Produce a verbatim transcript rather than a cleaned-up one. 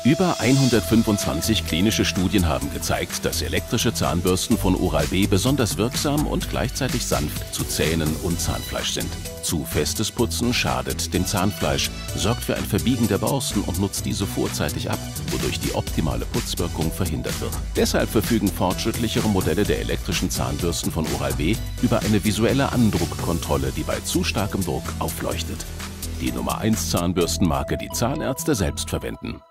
Über hundertfünfundzwanzig klinische Studien haben gezeigt, dass elektrische Zahnbürsten von Oral-B besonders wirksam und gleichzeitig sanft zu Zähnen und Zahnfleisch sind. Zu festes Putzen schadet dem Zahnfleisch, sorgt für ein Verbiegen der Borsten und nutzt diese vorzeitig ab, wodurch die optimale Putzwirkung verhindert wird. Deshalb verfügen fortschrittlichere Modelle der elektrischen Zahnbürsten von Oral-B über eine visuelle Andruckkontrolle, die bei zu starkem Druck aufleuchtet. Die Nummer eins Zahnbürstenmarke, die Zahnärzte selbst verwenden.